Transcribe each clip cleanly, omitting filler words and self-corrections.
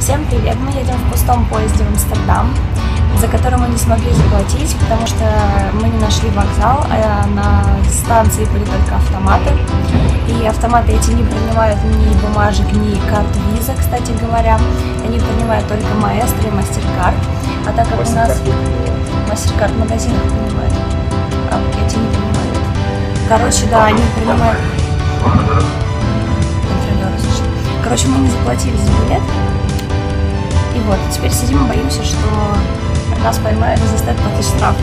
Всем привет! Мы едем в пустом поезде в Амстердам, за который мы не смогли заплатить, потому что мы не нашли вокзал, а на станции были только автоматы. И автоматы эти не принимают ни бумажек, ни карт Visa, кстати говоря. Они принимают только Маэстро и Мастеркард. А так как у нас Мастеркард в магазинах принимают, а эти не принимают. Короче, да, они принимают... Контролеры зашли. Короче, мы не заплатили за билет. И вот, теперь сидим и боимся, что нас поймают и заставят платить штраф.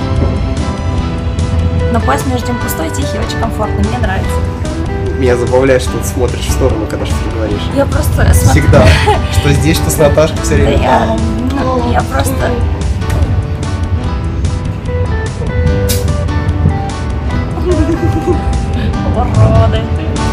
Но поезд, между тем, пустой, тихий, очень комфортный, мне нравится. Меня забавляет, что ты смотришь в сторону, когда что-то говоришь. Я просто... Всегда. Что здесь, что с Наташкой все время. Я просто... Уроды.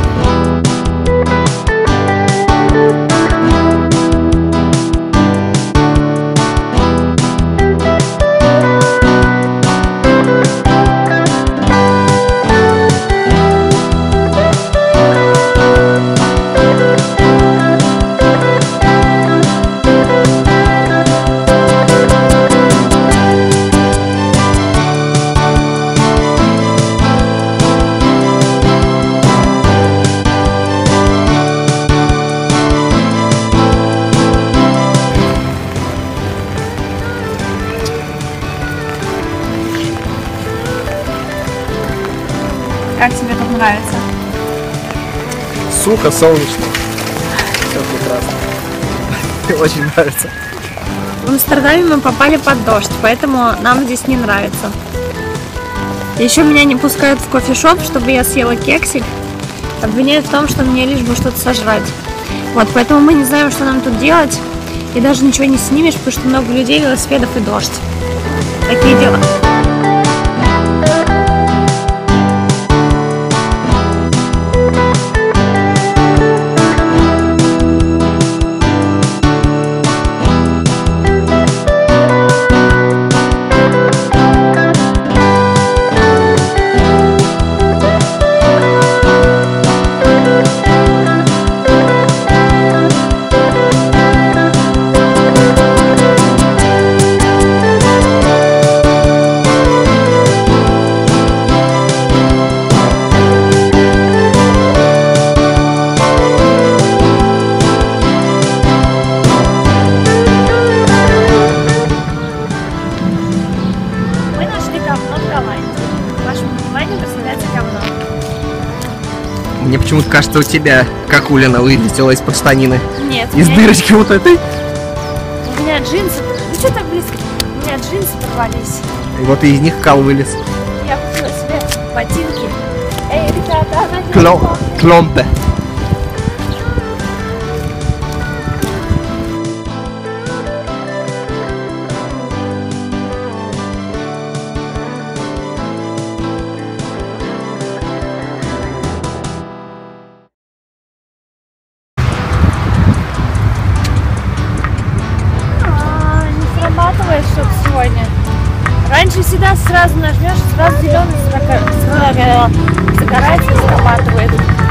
Как тебе тут нравится? Сухо, солнечно. Все прекрасно. Очень нравится. В Амстердаме мы попали под дождь, поэтому нам здесь не нравится. Еще меня не пускают в кофешоп, чтобы я съела кексик. Обвиняют в том, что мне лишь бы что-то сожрать. Вот, поэтому мы не знаем, что нам тут делать. И даже ничего не снимешь, потому что много людей, велосипедов и дождь. Такие дела. Мне почему-то кажется, у тебя Какулина вылетела из-под штанины. Нет. Из дырочки вот этой. У меня джинсы... Ну что так близко? У меня джинсы порвались. И вот из них кал вылез. Я купила себе ботинки. Эй, ребята, Кломпе. что-то сегодня. Раньше всегда сразу нажмешь, сразу зеленый загорается и срабатывает.